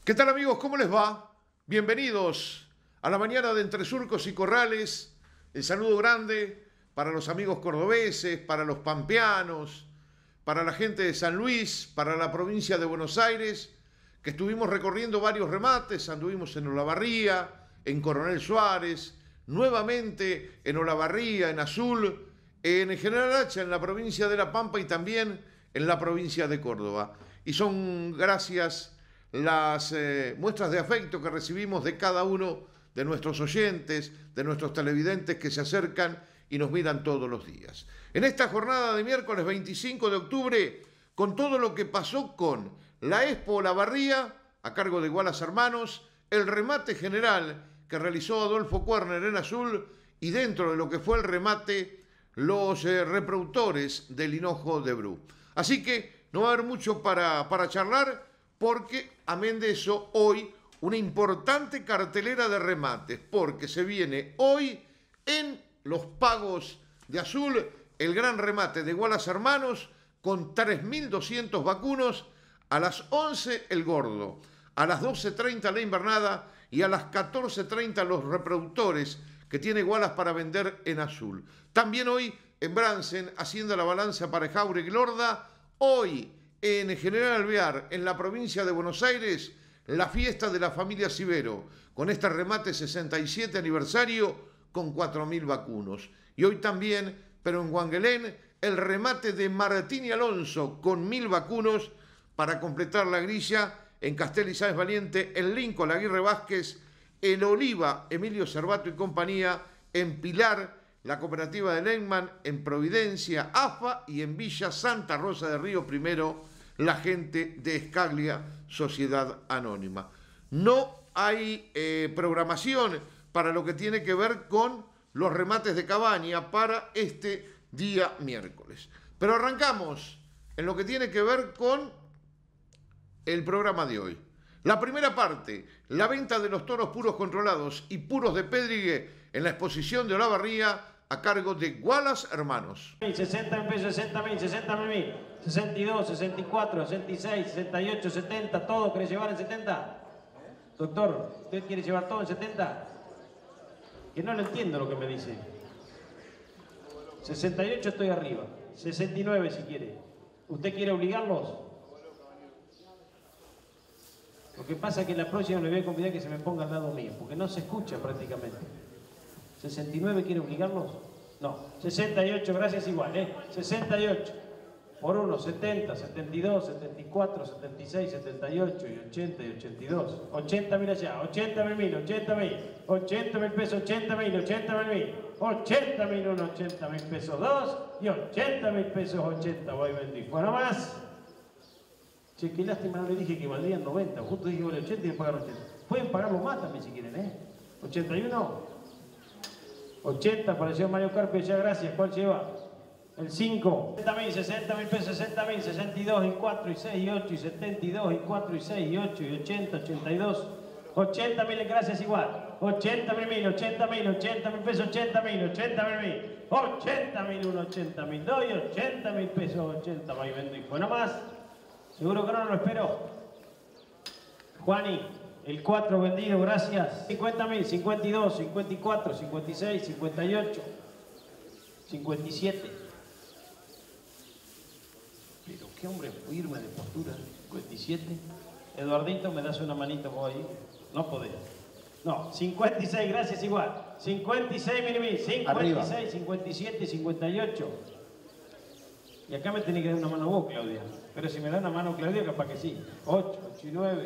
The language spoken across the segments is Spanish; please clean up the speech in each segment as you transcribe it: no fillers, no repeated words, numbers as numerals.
¿Qué tal amigos? ¿Cómo les va? Bienvenidos a la mañana de Entre Surcos y Corrales. El saludo grande para los amigos cordobeses, para los pampeanos, para la gente de San Luis, para la provincia de Buenos Aires, que estuvimos recorriendo varios remates. Anduvimos en Olavarría, en Coronel Suárez, nuevamente en Olavarría, en Azul, en General Hacha, en la provincia de La Pampa y también en la provincia de Córdoba. Y son gracias las muestras de afecto que recibimos de cada uno de nuestros oyentes, de nuestros televidentes que se acercan y nos miran todos los días. En esta jornada de miércoles 25 de octubre, con todo lo que pasó con la Expo Olavarría, a cargo de Wallace Hermanos, el remate general que realizó Adolfo Kuerner en Azul y dentro de lo que fue el remate, los reproductores del hinojo de Bru. Así que no va a haber mucho para charlar, porque, amén de eso, hoy una importante cartelera de remates, porque se viene hoy en los pagos de Azul el gran remate de Wallace Hermanos con 3.200 vacunos, a las 11 el gordo, a las 12:30 la invernada y a las 14:30 los reproductores que tiene Wallace para vender en Azul. También hoy en Bransen, haciendo la balanza para Jauregui y Lorda, hoy en General Alvear, en la provincia de Buenos Aires, la fiesta de la familia Sivero, con este remate 67 aniversario con 4.000 vacunos. Y hoy también, pero en Guanguelén, el remate de Martín y Alonso con 1.000 vacunos para completar la grilla en Castel y Sáenz Valiente, en Lincoln, Aguirre Vázquez, en Oliva, Emilio Cervato y compañía, en Pilar, la cooperativa de Lengman, en Providencia, AFA y en Villa Santa Rosa de Río Primero, la gente de Escaglia, Sociedad Anónima. No hay programación para lo que tiene que ver con los remates de Cabaña para este día miércoles. Pero arrancamos en lo que tiene que ver con el programa de hoy. La primera parte, la venta de los toros puros controlados y puros de Pedrigue en la exposición de Olavarría, a cargo de Wallace Hermanos. 60 pesos, 60.000, 60.000, 62, 64, 66, 68, 70, ¿todo quiere llevar en 70? Doctor, ¿usted quiere llevar todo en 70? Que no lo entiendo lo que me dice. 68 estoy arriba, 69 si quiere. ¿Usted quiere obligarlos? Lo que pasa es que la próxima le voy a convidar que se me ponga al lado mío, porque no se escucha prácticamente. ¿69 quiere obligarlos? No. 68, gracias igual, ¿eh? 68. Por 1, 70, 72, 74, 76, 78 y 80 y 82. 80.000 allá, 80.000, 80.000. 80.000 pesos, 80.000, 80.000. 80.000, 1, 80.000 pesos 2 y 80.000 pesos 80. Voy vendí. Bueno, más. Che, qué lástima, no le dije que valdrían 90. Justo dije, vale 80 y me pagaron 80. Pueden pagarlo más también si quieren, ¿eh? 81. 80 para el señor Mario Carpio, ya gracias. ¿Cuál lleva? El 5. 60.000 pesos, 60.000, 62 y 4 y 6 y 8 y 72 y 4 y 6 y 8 y 80, 82. 80.000, gracias igual. 80.000, 80.000 pesos, 80.000, 80.000, 80.000, 1, 80.000, 2 y 80.000 pesos, 80. Ahí vendo y fue nomás. Seguro que no lo espero. Juani. El 4 vendido, gracias. 50.000, 52, 54, 56, 58, 57. Pero qué hombre firme de postura. 57. Eduardito, ¿me das una manito vos ahí? No podés. No, 56, gracias igual. 56, mini, 56, arriba. 57, 58. Y acá me tenés que dar una mano vos, Claudia. Pero si me da una mano Claudia, capaz que sí. 8, 8 y 9.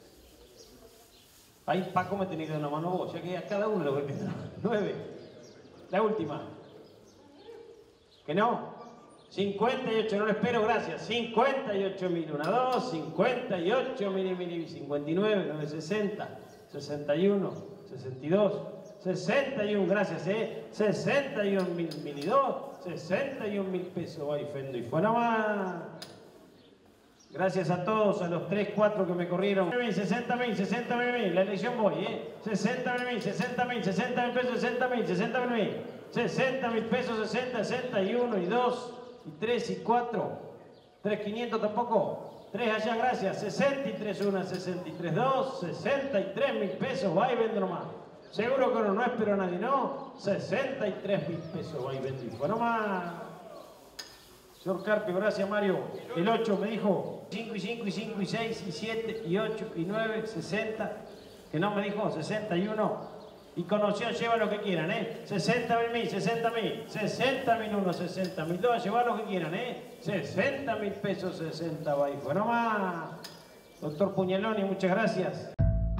Ahí Paco me tenía que dar una mano vos, ya que a cada uno lo voy a pedir. 9. La última. ¿Que no? 58, no lo espero, gracias. 58.000, 1, 2, 58.000, 59, 9, 60, 61, 62, 61, gracias, 61.000, 2, 61.000 pesos, ahí fendo y fue nomás. Gracias a todos, a los 3, 4 que me corrieron. 60.000, la elección voy, 60.000, 60.000 pesos, 60.000, 60.000 pesos, 60, 61 y 2 y 3 y 4. 3.500 tampoco. 3 allá, gracias. 63.1, 63.2, 63.000 pesos. Va y vende nomás. Seguro que no espero a nadie, ¿no? 63.000 pesos. Va y vende. Y fue nomás. Señor Carpio, gracias Mario. El 8 me dijo 5 y 5 y 5 y 6 y 7 y 8 y 9, 60. Que no me dijo 61. Y con opción lleva lo que quieran, ¿eh? 60.000, 60.000, 60.001, 60.002, lleva lo que quieran, ¿eh? 60.000 pesos, 60 va y fue nomás. Doctor Puñaloni, muchas gracias.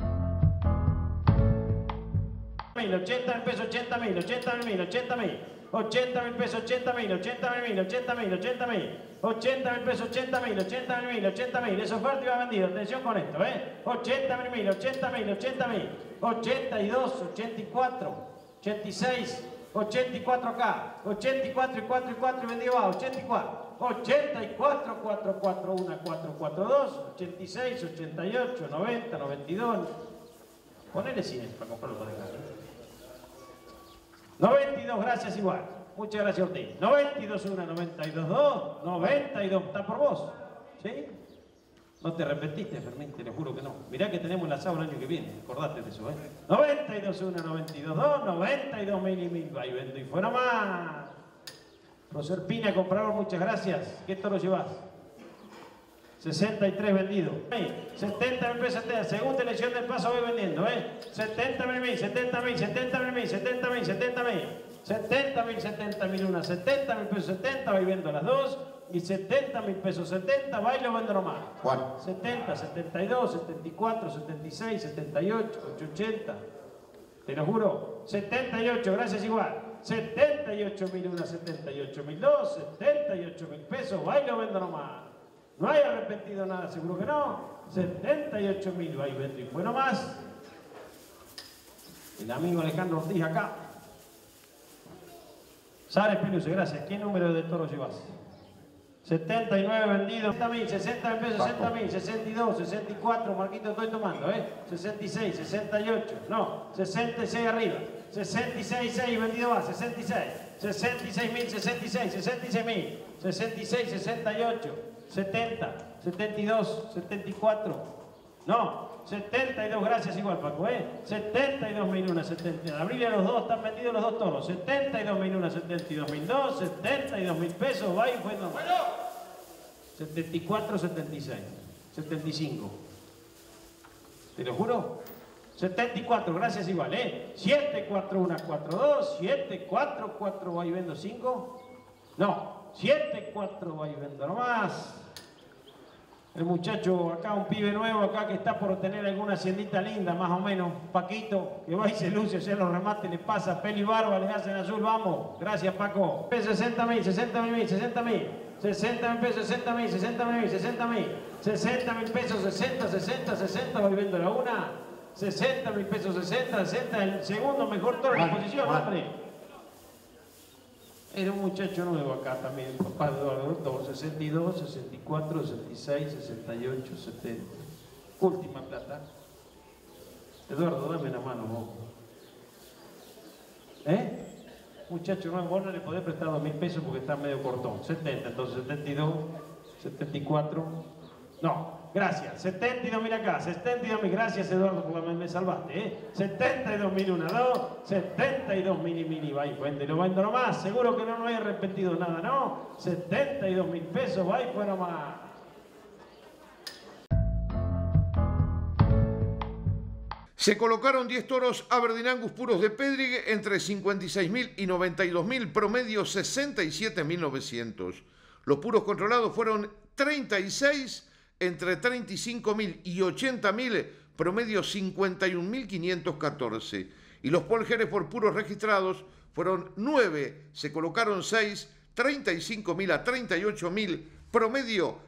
80.000 pesos, 80.000, 80.000, 80.000. 80.000 pesos, 80.000, 80.000, 80.000, 80.000. 80.000 pesos, 80.000, 80.000, 80.000. Eso fuerte y va vendido. Atención con esto, ¿eh? 80.000, 80.000, 80.000. 82, 84, 86, 84 acá. 84 y 4 y 4 y vendido va. 84. 84, 4, 4, 1, 4, 4, 2. 86, 88, 90, 92. Ponele 100 para comprarlo para dejar. 92, gracias igual. Muchas gracias Ortiz. 92, 1, 92, 2, 92, está por vos. ¿Sí? No te repetiste, Fermín, te lo juro que no. Mirá que tenemos la sábado el año que viene, acordate de eso, ¿eh? 92, 1, 92, 2, 92 mil y mil. Va y vendo y fue nomás. Profesor Pina, comprador, muchas gracias. ¿Qué toro llevas? 63 vendido. 70.000 pesos, segunda elección del paso voy vendiendo, ¿eh? 70.000, 70.000, 70.000, 70.000, 70.000. 70.000, 70.001, 70.000 pesos, 70, voy viendo las dos. Y 70.000 pesos, 70, va y lo vendo nomás. Juan. 70, 72, 74, 76, 78, 880. Te lo juro. 78, gracias igual. 78.001, 78.002, 78.000 pesos, va y lo vendo nomás. No hay arrepentido nada, seguro que no. 78.000, va y vendo y fue nomás. El amigo Alejandro Ortiz acá. Sárez Peluso, gracias. ¿Qué número de toro llevas? 79 vendidos, 60.000, 60 pesos, 60.000, 62, 64, Marquito, estoy tomando, 66, 68, no, 66 arriba, 66, 6, vendido va, 66, 66.000, 66, 66.000, 66, 68, 70, 72, 74, no, 72, gracias igual Paco, 72.001, 70, abril a los dos, están vendidos los dos toros, 72.001, 72.002, 72.000 pesos, va y fue nomás. 74, 76, 75, te lo juro, 74, gracias igual, 7, 4, 1, 4, 2, 7, 4, 4, va y vendo 5, no, 7, 4, va y vendo nomás. El muchacho acá, un pibe nuevo acá que está por tener alguna haciendita linda, más o menos, Paquito, que va y se luce, ya los remates le pasa, peli barba, les hacen azul, vamos. Gracias Paco. 60.000, 60.000, 60.000, 60.000 pesos, 60.000, 60.000, 60.000, 60.000 pesos, 60, 60, 60, voy viendo la una. 60.000 pesos, 60, 60, el segundo mejor toro en la posición, hombre. Era un muchacho nuevo acá también, papá de Eduardo, 62, 64, 66, 68, 70. Última plata. Eduardo, dame la mano vos. Muchacho nuevo, vos no le podés prestar 2.000 pesos porque está medio cortón. 70, entonces 72, 74, no. Gracias, 72.000 acá, 72.000, gracias Eduardo, porque me salvaste, 72.001, 2, 72.000 y mil, va y vende, lo vendo nomás, seguro que no hay arrepentido nada, ¿no? 72.000 pesos, va y fue nomás. Se colocaron 10 toros Aberdeen Angus puros de Pedrigue entre 56.000 y 92.000, promedio 67.900. Los puros controlados fueron 36 entre 35.000 y 80.000, promedio 51.514. Y los poljeres por puros registrados fueron 9, se colocaron 6, 35.000 a 38.000, promedio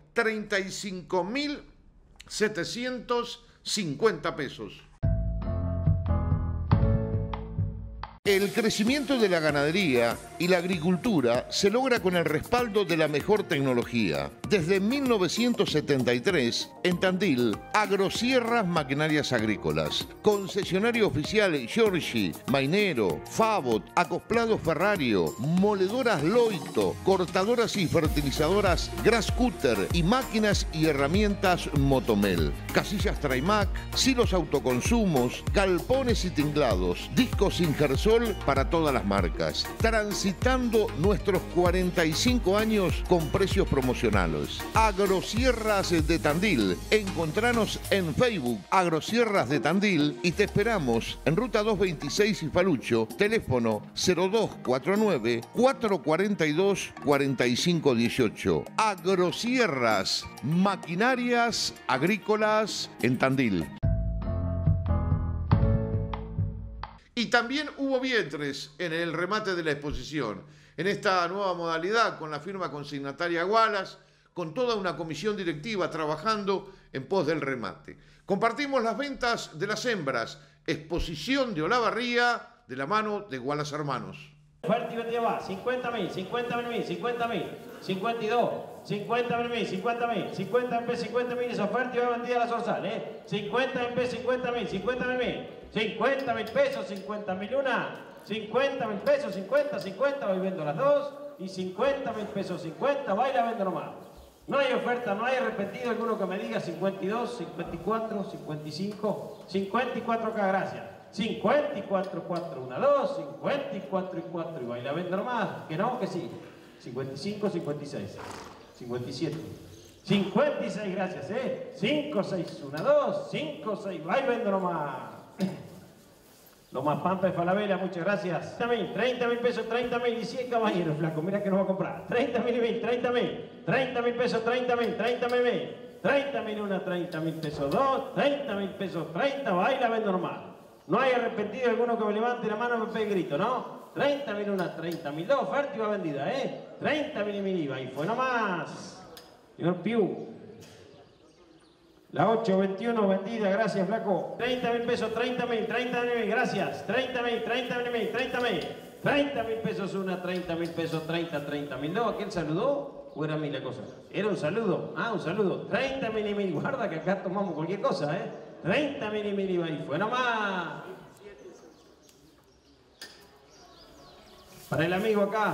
35.750 pesos. El crecimiento de la ganadería y la agricultura se logra con el respaldo de la mejor tecnología. Desde 1973, en Tandil, Agrosierras Maquinarias Agrícolas, concesionario oficial Giorgi, Mainero, Favot, Acoplados Ferrario, moledoras Loito, cortadoras y fertilizadoras Grasscutter y máquinas y herramientas Motomel, casillas Traimac, silos autoconsumos, galpones y tinglados, discos Ingersol para todas las marcas, transitando nuestros 45 años con precios promocionales. Agrosierras de Tandil, encontranos en Facebook Agrosierras de Tandil y te esperamos en Ruta 226 y Falucho, teléfono 0249 442 4518. Agrosierras Maquinarias Agrícolas en Tandil. Y también hubo vientres en el remate de la exposición, en esta nueva modalidad con la firma consignataria Wallace, con toda una comisión directiva trabajando en pos del remate. Compartimos las ventas de las hembras, exposición de Olavarría de la mano de Wallace Hermanos. Fuerte y vendida va, 50.000, 50.000, 50.000, 52, 50.000, 50.000, 50 MP, 50.000, esa oferta y va vendida la zorzal, 50 MP, 50.000, 50.000, 50.000 pesos, 50.000 una, 50.000 pesos, 50, 50, voy viendo las dos, y 50.000 pesos, 50, va y la vendo nomás. No hay oferta, no hay repetido alguno que me diga 52, 54, 55, 54 acá, gracias. 54, 4, 1, 2, 54 y 4, y va y la vendo nomás, que no, que sí. 55, 56, 57, 56, gracias, 5, 6, 1, 2, 5, 6, va y vendo nomás. Lo más pampa de Falabella, muchas gracias. 30.000 pesos, 30.000 y 100 caballeros, flaco, mira que nos va a comprar. 30.000 y 1000, 30.000 pesos, 30.000, 30.000, 30.000 una, 30.000 pesos dos, 30.000 pesos, 30, va y la vendo nomás. No hay arrepentido alguno que me levante la mano y me pegue grito, ¿no? 30.000 una, 30.000 dos, oferta y va vendida, 30.000 y 1000 IVA, y fue nomás. Señor Piu. La 821 vendida, gracias, flaco. 30.000 pesos, 30.000, 30.000, gracias. 30.000, 30.000, 30.000. 30.000 pesos una, 30.000 pesos, 30.000 dos. ¿Quién saludó? ¿O era a mí la cosa? Era un saludo. Ah, un saludo. 30.000 y 1000, guarda que acá tomamos cualquier cosa, 30.000 y 1000 IVA, y fue nomás. Para el amigo acá.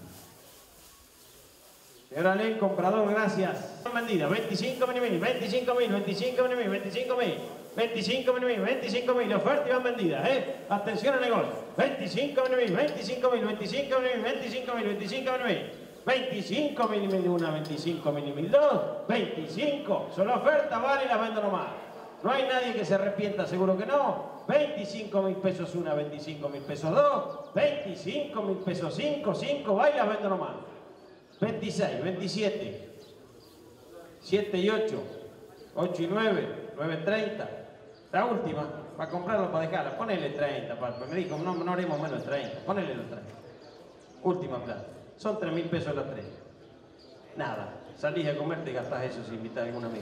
Señor Alén, comprador, gracias. Vendida, 25.000 y 1000, 25.000, 25.000, 25.000, 25.000, 25.000, oferta y van vendidas, Atención al negocio. 25.000 y 1000, 25.000, 25.000, 25.000, 25.000, 25.000 y 1000 una, 25.000 y 1000 dos, 25. Solo oferta, vale y la vendo nomás. No hay nadie que se arrepienta, seguro que no. 25.000 pesos una, 25.000 pesos dos, 25.000 pesos 5, 5, va y la vendo nomás. 26, 27, 7 y 8, 8 y 9, 9, 30. La última, para comprarlo, para dejarla, ponele 30, me dijo, no haremos menos de 30, ponele los 30. Última plata, son 3.000 pesos las 3. Nada, salís a comerte y gastás eso si invitás a algún amigo.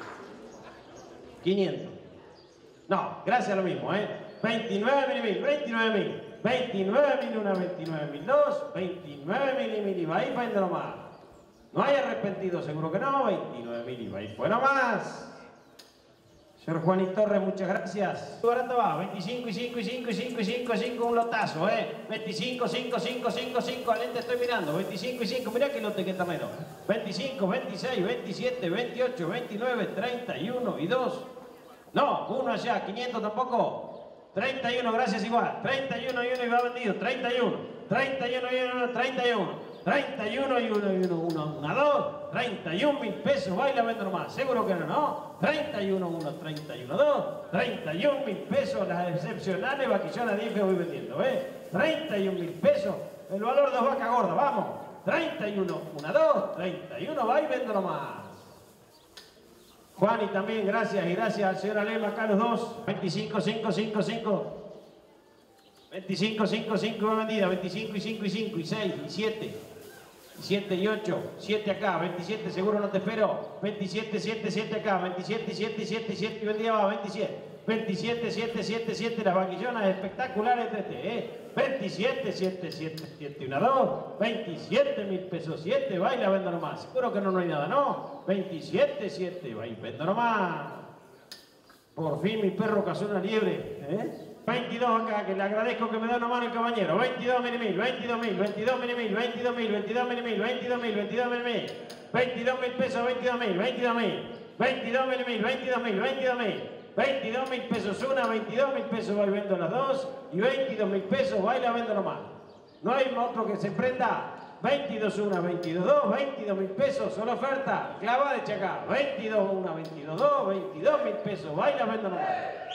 500. No, gracias a lo mismo, 29.000 y 1000, 29.000. 29.000 una, 29.000 dos, 29.000 y 1000 IVA, y vende nomás. No hay arrepentido, seguro que no. 29.000 IVA, y fue nomás. Señor Juanito Torres, muchas gracias. ¿Tu barato va? 25 y 5 y 5 y 5 y 5 y 5, un lotazo, 25, 5, 5, 5, 5, al lente estoy mirando. 25 y 5, mirá que lote que está menos. 25, 26, 27, 28, 29, 31 y 2. No, uno allá, 500 tampoco. 31, gracias igual. 31 y 1 y va vendido. 31. 31 y 1, 31. 31 y 1 y 1, 1, 1, 2. 31.000 pesos, va y la vendo nomás. Seguro que no, ¿no? 31, 1, 31, 2. 31.000 pesos, las excepcionales vaquillonas 10 que voy vendiendo, 31.000 pesos, el valor de 2 vacas gordas, vamos. 31, 1, 2. 31, va y vendo nomás. Juan y también gracias, y gracias al señor Alema, acá los dos. 25, 5, 5, 5. 25, 5, 5 vendida. 25 y 5 y 5 y 6 y 7. Y 7 y 8. 7 acá. 27 seguro no te espero. 27, 7, 7 acá. 27, 7, 7, 7 y vendida va. 27. 27, 7, 7, 7. Las vaquillonas espectaculares de este, 27, 7, 7, 7, 1, 2, 27.000 pesos, 7, va y la vendo nomás. Seguro que no hay nada, ¿no? 27, 7, va y vendo nomás. Por fin mi perro cazó una liebre, ¿eh? 22 acá, que le agradezco que me da una mano el caballero. 22 mil, 22.000, 22 mil, 22.000, 22 mil, 22 mil, 22 mil, 22 mil pesos, 22 mil, 22 mil, 22 mil, 22 mil, 22 mil, 22 mil pesos una, 22 mil pesos va y vendo las dos, y 22 mil pesos va y la vendo nomás. No hay otro que se prenda. 22 una, 22 2, 22 mil pesos, solo oferta, clava de Chacá. 22 una, 22 2, 22 mil pesos, va y la vendo nomás.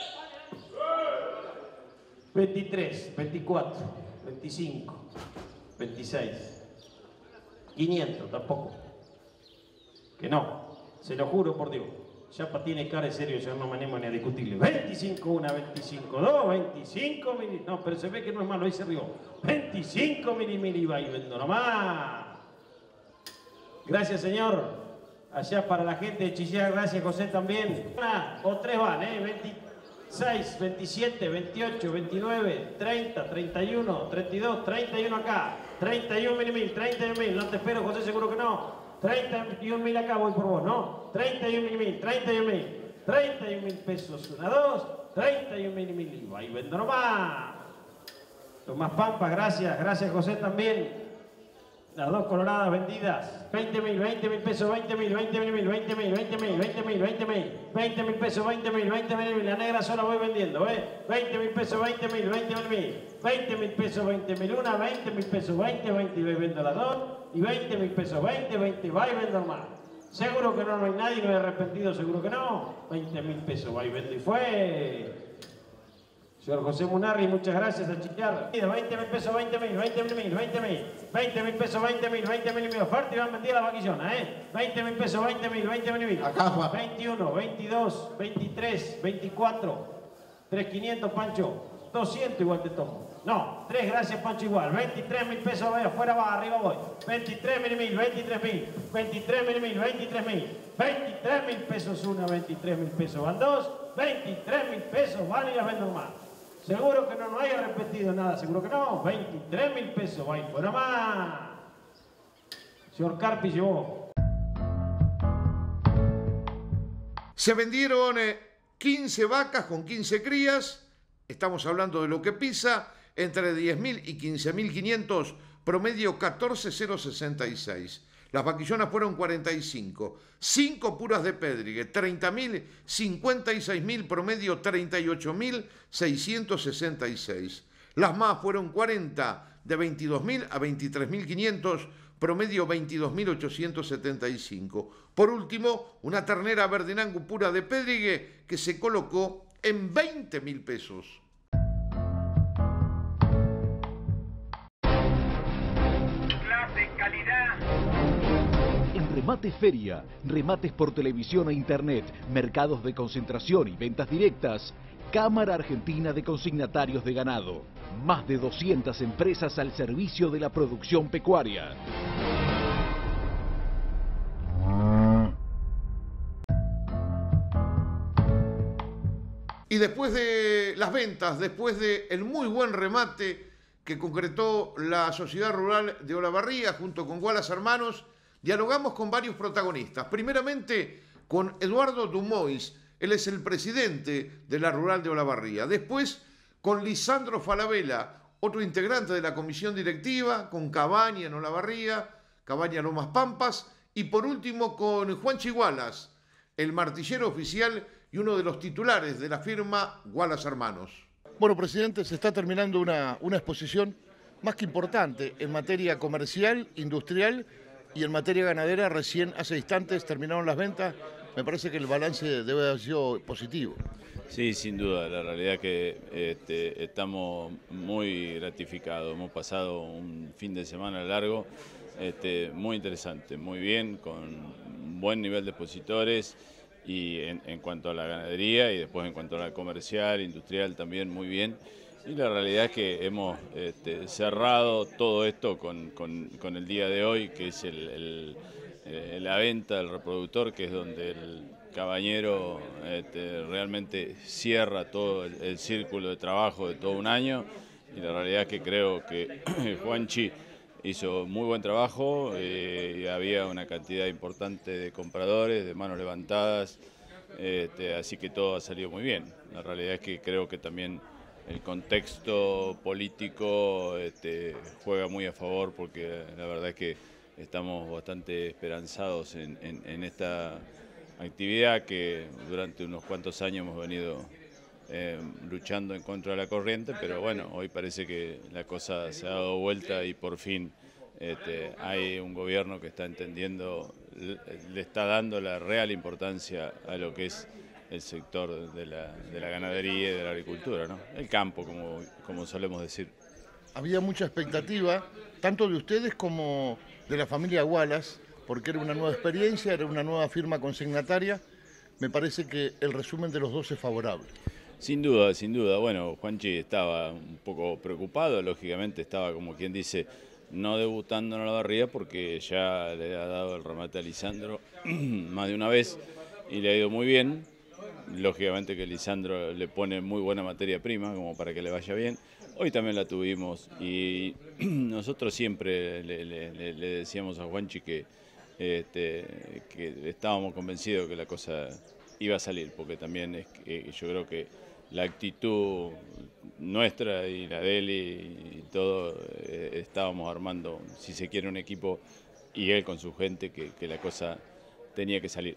23, 24, 25, 26, 500, tampoco. Que no, se lo juro por Dios. Chapa tiene cara de serio, yo no me animo ni a discutirle. 25, 1, 25, 2, 25 mil. No, pero se ve que no es malo, ahí se rió. 25 mil y va y vendo nomás. Gracias, señor. Allá para la gente de Chillán, gracias, José, también. Una o tres van, 26, 27, 28, 29, 30, 31, 32, 31 acá. 31 mil, 31 mil. No te espero, José, seguro que no. 31 mil acá, voy por vos, ¿no? 31 mil, 31 mil. 31 mil pesos, una, dos. 31 mil y va y vendo nomás. Tomás Pampa, gracias. Gracias, José, también. Las dos coloradas vendidas. 20 mil pesos, 20 mil, 20 mil, 20 mil, 20 mil, 20 mil, 20 mil, 20 mil pesos, 20 mil, 20 mil, la negra sola voy vendiendo, 20 mil pesos, 20 mil, 20 mil, 20 mil pesos, 20 mil una, 20 mil pesos, 20, 20 y vendo las dos, y 20 mil pesos, 20, 20, va y vendo más. Seguro que no hay nadie, no he arrepentido, seguro que no. 20 mil pesos, va y vendo y fue. Señor José Munarri, muchas gracias a Chillar. 20 mil pesos, 20 mil, 20 mil, 20 mil, 20 mil pesos, 20 mil, 20 mil y medio. Fuerte y van vendidas las vaquillonas, 20 mil pesos, 20 mil, 20 mil y medio. Acá, 21, 22, 23, 24, 3.500, Pancho. 200 igual te tomo. No, 3 gracias, Pancho, igual. 23 mil pesos, voy afuera, va, arriba voy. 23 mil, 23 mil, 23 mil, 23 mil, 23 mil pesos una, 23 mil pesos van dos, 23 mil pesos van y las vendo más. Seguro que no haya repetido nada, seguro que no. 23 mil pesos, va y fuera más. Señor Carpi llevó. Se vendieron 15 vacas con 15 crías. Estamos hablando de lo que pisa, entre 10.000 y 15.500, promedio 14.066. Las vaquillonas fueron 45, 5 puras de Pedrigue, 30.000, 56.000, promedio 38.666. Las más fueron 40, de 22.000 a 23.500, promedio 22.875. Por último, una ternera Verdenango pura de Pedrigue que se colocó en 20.000 pesos. Clase, calidad. En Remates Feria, remates por televisión e internet, mercados de concentración y ventas directas, Cámara Argentina de Consignatarios de Ganado. Más de 200 empresas al servicio de la producción pecuaria. Y después de las ventas, después del muy buen remate que concretó la Sociedad Rural de Olavarría junto con Wallace Hermanos, dialogamos con varios protagonistas. Primeramente con Eduardo Dumois, él es el presidente de la Rural de Olavarría. Después con Lisandro Falabella, otro integrante de la comisión directiva, con Cabaña en Olavarría, Cabaña Lomas Pampas, y por último con Juan Wallace, el martillero oficial y uno de los titulares de la firma Wallace Hermanos. Bueno, presidente, se está terminando una exposición más que importante en materia comercial, industrial y en materia ganadera. Recién hace instantes terminaron las ventas. Me parece que el balance debe haber sido positivo. Sí, sin duda. La realidad es que estamos muy gratificados. Hemos pasado un fin de semana largo, muy interesante, muy bien, con un buen nivel de expositores. Y en cuanto a la ganadería y después en cuanto a la comercial, industrial también muy bien. Y la realidad es que hemos cerrado todo esto con el día de hoy, que es la venta del reproductor, que es donde el cabañero realmente cierra todo el círculo de trabajo de todo un año. y la realidad es que creo que Juanchi hizo muy buen trabajo, y había una cantidad importante de compradores, de manos levantadas, así que todo ha salido muy bien. La realidad es que creo que también el contexto político juega muy a favor, porque la verdad es que estamos bastante esperanzados en esta actividad que durante unos cuantos años hemos venido luchando en contra de la corriente, pero bueno, hoy parece que la cosa se ha dado vuelta y por fin hay un gobierno que está entendiendo, le está dando la real importancia a lo que es el sector de la ganadería y de la agricultura, ¿no? El campo, como solemos decir. Había mucha expectativa, tanto de ustedes como de la familia Wallace, porque era una nueva experiencia, era una nueva firma consignataria. Me parece que el resumen de los dos es favorable. Sin duda, sin duda. Bueno, Juanchi estaba un poco preocupado, lógicamente estaba, como quien dice, no debutando en Olavarría porque ya le ha dado el remate a Lisandro más de una vez y le ha ido muy bien. Lógicamente que Lisandro le pone muy buena materia prima como para que le vaya bien. Hoy también la tuvimos y nosotros siempre le decíamos a Juanchi que estábamos convencidos que la cosa iba a salir, porque también yo creo que la actitud nuestra y la de él y todo, estábamos armando, si se quiere, un equipo y él con su gente que la cosa tenía que salir.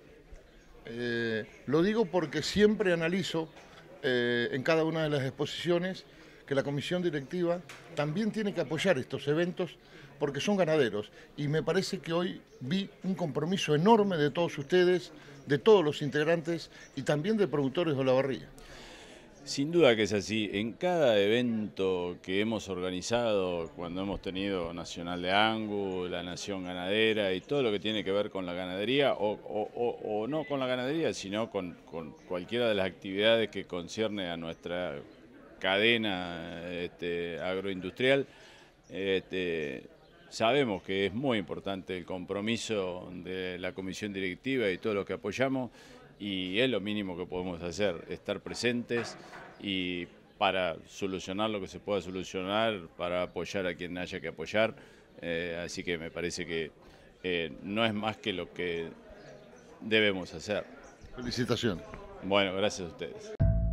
Lo digo porque siempre analizo en cada una de las exposiciones que la comisión directiva también tiene que apoyar estos eventos porque son ganaderos y me parece que hoy vi un compromiso enorme de todos ustedes, de todos los integrantes y también de productores de Olavarría. Sin duda que es así. En cada evento que hemos organizado, cuando hemos tenido Nacional de Angus, la Nación Ganadera y todo lo que tiene que ver con la ganadería, o no con la ganadería, sino con cualquiera de las actividades que concierne a nuestra cadena agroindustrial, sabemos que es muy importante el compromiso de la comisión directiva y todo lo que apoyamos, y es lo mínimo que podemos hacer, estar presentes y para solucionar lo que se pueda solucionar, para apoyar a quien haya que apoyar, así que me parece que no es más que lo que debemos hacer. Felicitaciones. Bueno, gracias a ustedes.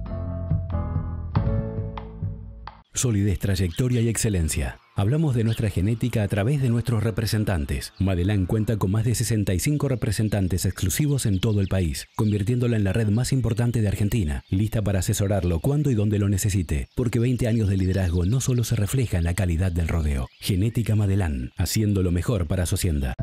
Solidez, trayectoria y excelencia. Hablamos de nuestra genética a través de nuestros representantes. Madelán cuenta con más de 65 representantes exclusivos en todo el país, convirtiéndola en la red más importante de Argentina, lista para asesorarlo cuando y donde lo necesite, porque 20 años de liderazgo no solo se refleja en la calidad del rodeo. Genética Madelán, haciendo lo mejor para su hacienda.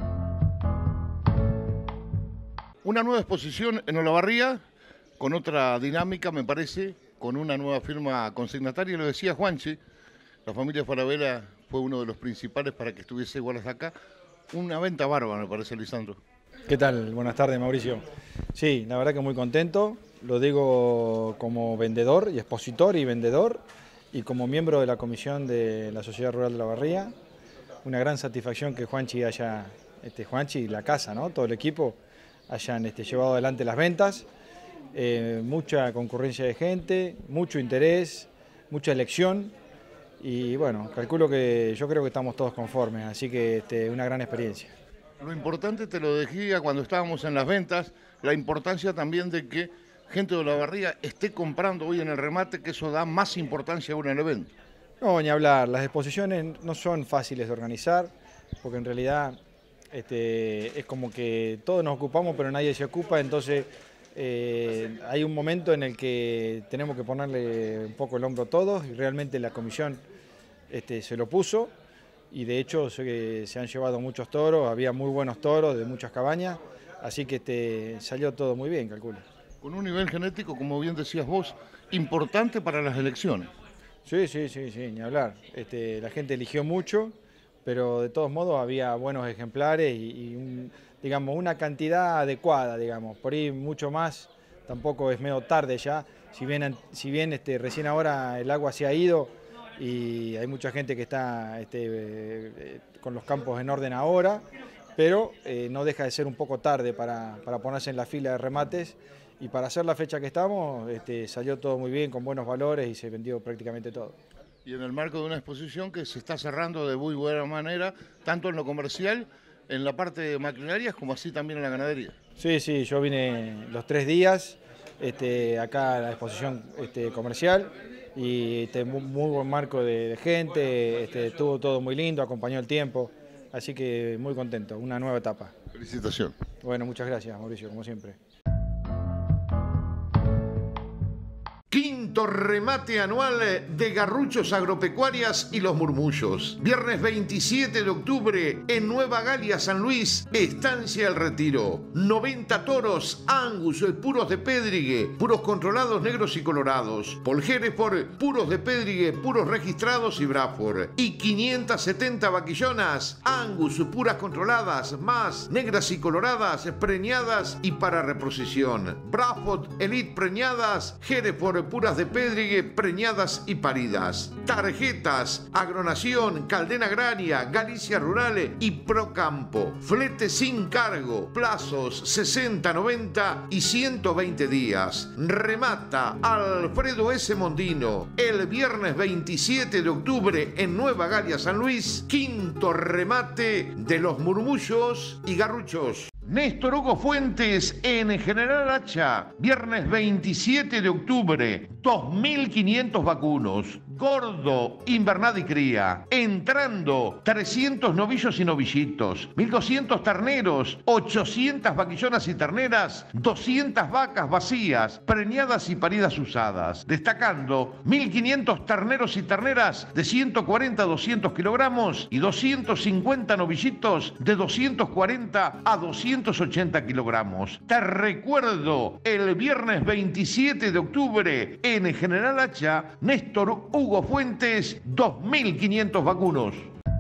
Una nueva exposición en Olavarría, con otra dinámica, me parece, con una nueva firma consignataria. Lo decía Juanchi, la familia Falabella fue uno de los principales para que estuviese igual acá. Una venta bárbara, me parece, Lisandro. ¿Qué tal? Buenas tardes, Mauricio. Sí, la verdad que muy contento. Lo digo como vendedor y expositor y vendedor y como miembro de la comisión de la Sociedad Rural de Olavarría. Una gran satisfacción que Juanchi y la casa, ¿no? Todo el equipo hayan llevado adelante las ventas. Mucha concurrencia de gente, mucho interés, mucha elección y bueno, yo creo que estamos todos conformes, así que una gran experiencia. Lo importante, te lo decía cuando estábamos en las ventas, la importancia también de que gente de Olavarría esté comprando hoy en el remate, que eso da más importancia aún en el evento. No, ni hablar, las exposiciones no son fáciles de organizar, porque en realidad es como que todos nos ocupamos pero nadie se ocupa, entonces hay un momento en el que tenemos que ponerle un poco el hombro a todos y realmente la comisión se lo puso y de hecho se han llevado muchos toros, había muy buenos toros de muchas cabañas, así que salió todo muy bien, calculo. Con un nivel genético, como bien decías vos, importante para las elecciones. Sí, ni hablar. La gente eligió mucho, pero de todos modos había buenos ejemplares y digamos, una cantidad adecuada, digamos, por ahí mucho más, tampoco es medio tarde ya, si bien recién ahora el agua se ha ido y hay mucha gente que está con los campos en orden ahora, pero no deja de ser un poco tarde para ponerse en la fila de remates y para hacer la fecha que estamos salió todo muy bien, con buenos valores y se vendió prácticamente todo. Y en el marco de una exposición que se está cerrando de muy buena manera, tanto en lo comercial, en la parte de maquinarias, como así también en la ganadería. Sí, sí, yo vine los 3 días acá a la exposición comercial y muy buen marco de gente, estuvo todo muy lindo, acompañó el tiempo, así que muy contento, una nueva etapa. Felicitaciones. Bueno, muchas gracias, Mauricio, como siempre. Quinto remate anual de Garruchos Agropecuarias y Los Murmullos. Viernes 27 de octubre en Nueva Galia, San Luis, Estancia El Retiro. 90 toros Angus, puros de Pedrigue, puros controlados negros y colorados. Poljeres por puros de Pedrigue, puros registrados y Braford. Y 570 vaquillonas Angus, puras controladas, más negras y coloradas, preñadas y para reposición. Braford Elite preñadas, Hereford puras de Pedrigue, preñadas y paridas. Tarjetas Agronación, Caldena Agraria, Galicia Rural y Procampo. Flete sin cargo. Plazos 60, 90 y 120 días. Remata Alfredo S. Mondino el viernes 27 de octubre en Nueva Galia, San Luis. Quinto remate de Los Murmullos y Garruchos. Néstor Hugo Fuentes en General Hacha, viernes 27 de octubre, 2.500 vacunos, gordo, invernada y cría, entrando 300 novillos y novillitos, 1.200 terneros, 800 vaquillonas y terneras, 200 vacas vacías, preñadas y paridas usadas, destacando 1.500 terneros y terneras de 140 a 200 kilogramos y 250 novillitos de 240 a 280 kilogramos. Te recuerdo, el viernes 27 de octubre en General Hacha, Néstor Hugo Fuentes, 2.500 vacunos.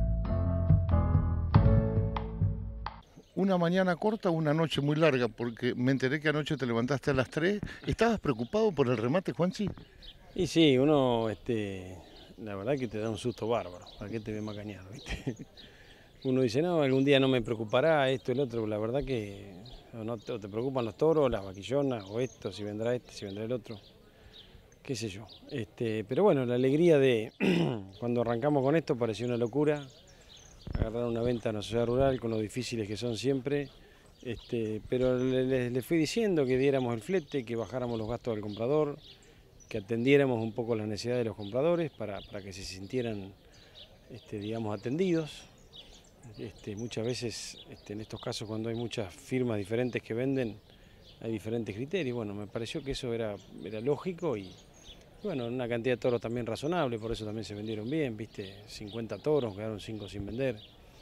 Una mañana corta o una noche muy larga, porque me enteré que anoche te levantaste a las 3. ¿Estabas preocupado por el remate, Juanchi? Y sí, uno, la verdad que te da un susto bárbaro. ¿Para qué te ve macañado, viste? Uno dice, no, algún día no me preocupará esto, el otro. La verdad que no te preocupan los toros, las vaquillonas, o esto, si vendrá este, si vendrá el otro. Qué sé yo. Pero bueno, la alegría de cuando arrancamos con esto pareció una locura. Agarrar una venta en la sociedad rural con lo difíciles que son siempre. Pero les fui diciendo que diéramos el flete, que bajáramos los gastos del comprador, que atendiéramos un poco las necesidades de los compradores para que se sintieran, digamos, atendidos. Muchas veces, en estos casos, cuando hay muchas firmas diferentes que venden, hay diferentes criterios. Bueno, me pareció que eso era lógico y, bueno, una cantidad de toros también razonable, por eso también se vendieron bien, viste, 50 toros, quedaron 5 sin vender.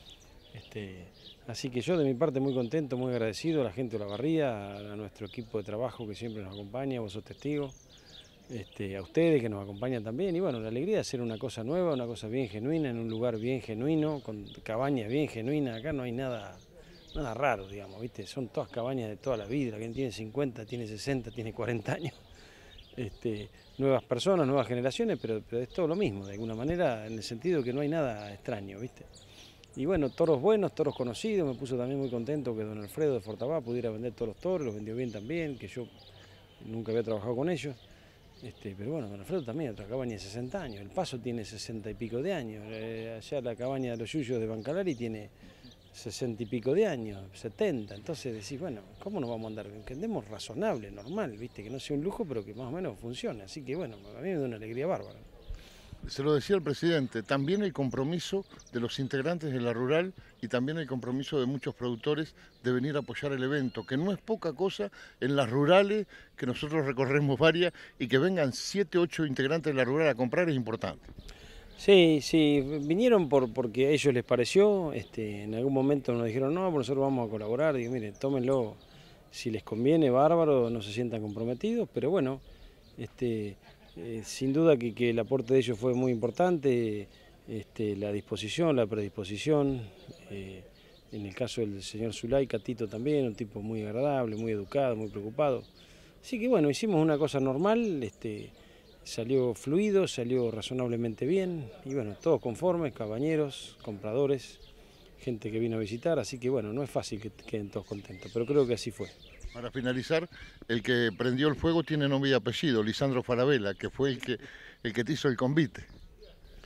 Así que yo de mi parte muy contento, muy agradecido a la gente de Olavarría, a nuestro equipo de trabajo que siempre nos acompaña, vos sos testigos, a ustedes que nos acompañan también, y bueno, la alegría de hacer una cosa nueva, una cosa bien genuina, en un lugar bien genuino, con cabañas bien genuinas. Acá no hay nada raro, digamos, viste, son todas cabañas de toda la vida, quien tiene 50, tiene 60, tiene 40 años. Nuevas personas, nuevas generaciones, pero es todo lo mismo, de alguna manera, en el sentido que no hay nada extraño, ¿viste? Y bueno, toros buenos, toros conocidos, me puso también muy contento que don Alfredo de Fortabá pudiera vender todos los toros, los vendió bien también, que yo nunca había trabajado con ellos. Pero bueno, don Alfredo también, otra cabaña de 60 años, El Paso tiene 60 y pico de años, allá la cabaña de los Yuyos de Bancalari tiene 60 y pico de años, 70, entonces decís, bueno, ¿cómo nos vamos a andar? Que andemos razonable, normal, viste, que no sea un lujo, pero que más o menos funcione, así que bueno, a mí me da una alegría bárbara. Se lo decía el presidente, también el compromiso de los integrantes de la rural y también el compromiso de muchos productores de venir a apoyar el evento, que no es poca cosa en las rurales, que nosotros recorremos varias, y que vengan 7, 8 integrantes de la rural a comprar es importante. Sí, vinieron porque a ellos les pareció, en algún momento nos dijeron, no, nosotros vamos a colaborar, digo, miren, tómenlo, si les conviene, bárbaro, no se sientan comprometidos, pero bueno, sin duda que el aporte de ellos fue muy importante, la disposición, la predisposición, en el caso del señor Zulay, Catito también, un tipo muy agradable, muy educado, muy preocupado. Así que bueno, hicimos una cosa normal, salió fluido, salió razonablemente bien, y bueno, todos conformes, cabañeros, compradores, gente que vino a visitar, así que bueno, no es fácil que queden todos contentos, pero creo que así fue. Para finalizar, el que prendió el fuego tiene nombre y apellido, Lisandro Falabella, que fue el que te hizo el convite.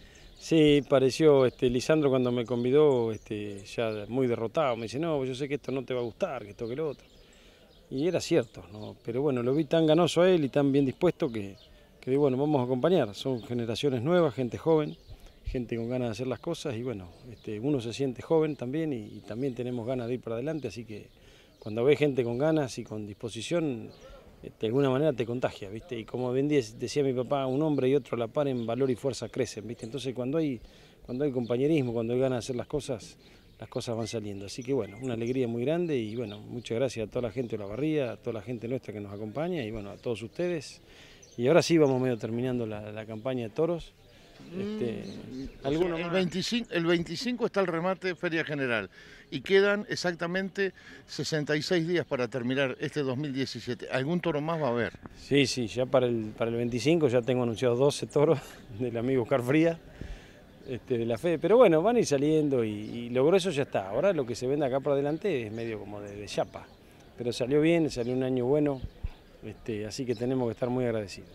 Sí, pareció, Lisandro cuando me convidó, ya muy derrotado, me dice, no, yo sé que esto no te va a gustar, que esto que lo otro. Y era cierto, ¿no? Pero bueno, lo vi tan ganoso a él y tan bien dispuesto que bueno, vamos a acompañar. Son generaciones nuevas, gente joven, gente con ganas de hacer las cosas y bueno, uno se siente joven también y también tenemos ganas de ir para adelante, así que cuando ves gente con ganas y con disposición, de alguna manera te contagia, ¿viste? Y como bien decía mi papá, un hombre y otro a la par en valor y fuerza crecen, ¿viste? Entonces cuando hay compañerismo, cuando hay ganas de hacer las cosas van saliendo. Así que bueno, una alegría muy grande y bueno, muchas gracias a toda la gente de Olavarría, a toda la gente nuestra que nos acompaña y bueno, a todos ustedes. Y ahora sí vamos medio terminando la campaña de toros. El 25 está el remate Feria General y quedan exactamente 66 días para terminar este 2017. ¿Algún toro más va a haber? Sí, ya para el 25 ya tengo anunciados 12 toros del amigo Oscar Frías, de la Fede, pero bueno, van a ir saliendo y lo grueso ya está. Ahora lo que se vende acá para adelante es medio como de chapa, pero salió bien, salió un año bueno, así que tenemos que estar muy agradecidos.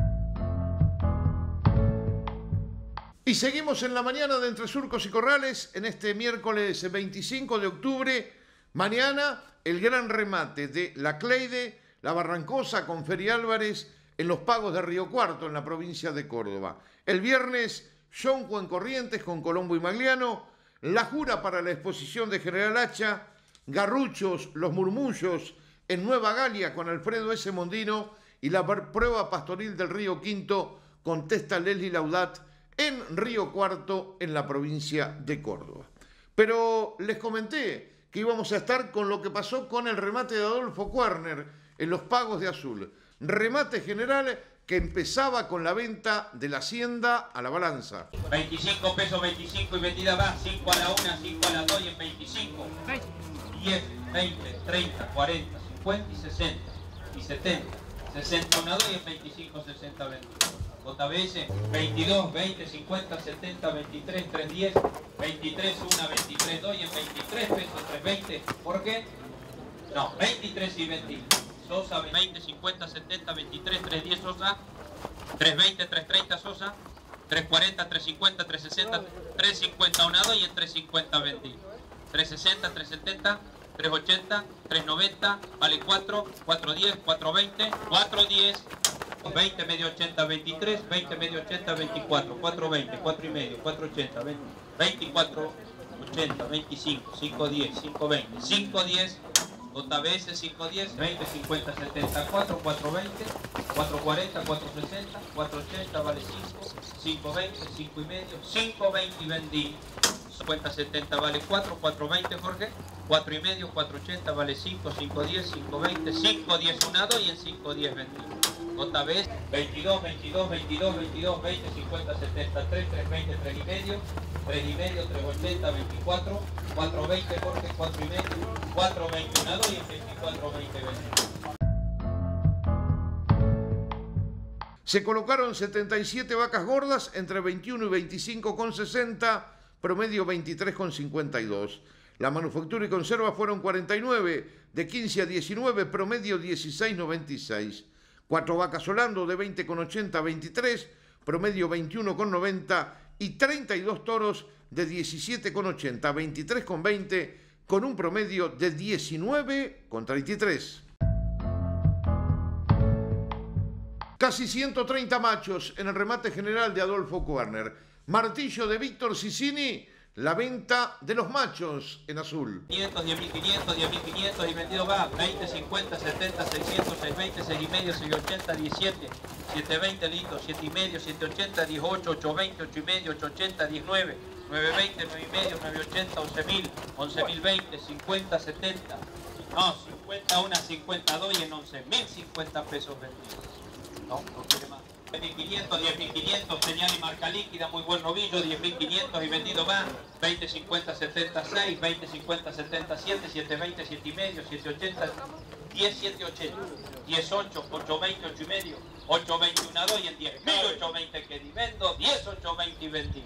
Y seguimos en la mañana de Entre Surcos y Corrales, en este miércoles 25 de octubre. Mañana el gran remate de La Cleide, La Barrancosa con Feri Álvarez en los pagos de Río Cuarto, en la provincia de Córdoba. El viernes, Yonco en Corrientes con Colombo y Magliano, La Jura para la exposición de General Hacha, Garruchos, Los Murmullos en Nueva Galia con Alfredo S. Mondino y la prueba pastoril del Río Quinto con Testa Leslie Laudat en Río Cuarto, en la provincia de Córdoba. Pero les comenté que íbamos a estar con lo que pasó con el remate de Adolfo Kuerner en los pagos de Azul. Remate general que empezaba con la venta de la hacienda a la balanza. 25 pesos 25 y vendida va, 5 a la 1, 5 a la 2 y en 25. 10, 20, 30, 40, 50 y 60 y 70. 60 una 2 y en 25, 60, 20. JBS, 22, 20, 50, 70, 23, 310, 23, 1, 23, 2 y en 23 pesos, 320. ¿Por qué? No, 23 y 20. Sosa, 20, 50, 70, 23, 310 Sosa, 320, 330 Sosa, 340, 350, 360, 350 una 2 y en 350, 20. 360, 370, 380, 390, vale 4, 410, 420, 410. 20 medio 80 23, 20 medio 80 24, 420, 4 y medio, 480, 20, 24, 80, 25, 510, 520, 510, JBS 510, 20, 50, 70, 4, 420, 440, 460, 480, vale 5, 520, 5 y medio, 520 y vendí. 50, 70 vale 4, 420 Jorge, 4 y medio, 480 vale 5, 510, 520, 510 una 2 y en 510 vendí. JBS 22, 22, 22, 22, 20, 50, 70, 3, 320, 3 y medio, 380, 24, 420 Jorge, 4 y medio, 420 una 2 y en 24, 20 vendí. Se colocaron 77 vacas gordas entre 21 y 25,60, promedio 23,52. La manufactura y conserva fueron 49, de 15 a 19, promedio 16,96. 4 vacas Holando de 20,80 a 23, promedio 21,90 y 32 toros de 17,80 a 23,20 con un promedio de 19,33. Casi 130 machos en el remate general de Adolfo Kuerner. Martillo de Víctor Sicini, la venta de los machos en azul. 500, 10.500, 10.500 y vendido va 20, 50, 70, 600, 620, 6 y medio, 680, 17, 720 listo, 7 y medio, 780, 18, 820, 8 y medio, 880, 19, 920, 9 y medio, 980, 11.000, 11.020, 50, 70, no, 50 una, 52 y en 11.050 pesos vendidos. No quiere más. 10.500, 10.500, señal y marca líquida, muy buen novillo, 10.500 y vendido va, 20, 50, 76, 20, 50, 77, 720, 7 y medio, 780, 10, 780, 18, 820, 8 y medio, 820 una 2 y en 10.000, 820 que di vendo, 10, 820 y vendí.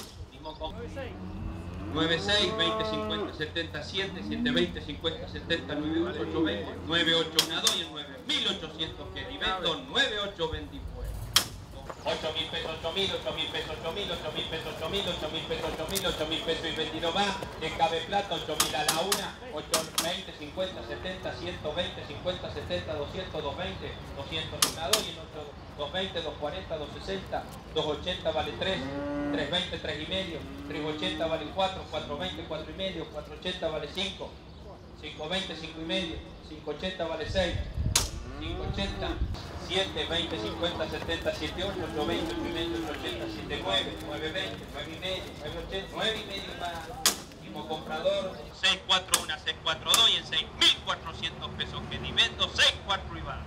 96, 20, 50, 77, 720, 50, 70, 98, 820, 98 una 2 y en 9.800 que di vendo, 98 vendí fuera. 8.000 pesos, 8.000, 8.000 pesos, 8.000, 8.000 pesos, 8.000, 8.000 pesos, 8.000, 8.000 pesos y 22 más. En cabe plata, 8.000 a la una, 20, 50, 70, 120, 50, 70, 200, 220, 200 una 2 y en 220, 240, 260, 280 vale 3, 320, 3 y medio, 380 vale 4, 420, 4 y medio, 480 vale 5, 520, 5 y medio, 580 vale 6, 580, 7, 20, 50, 70, 7, 8, 8, 20, 8 y medio, 8, 80, 7, 9, 9, 20, 9 y medio, 9, 80, 9 y medio más. Tipo comprador, 6, 4, 1, 6, 4, 2 y en 6.400 pesos que ni vendo, 6, 4 y va.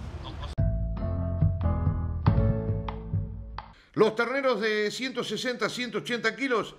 Los terneros de 160 a 180 kilos,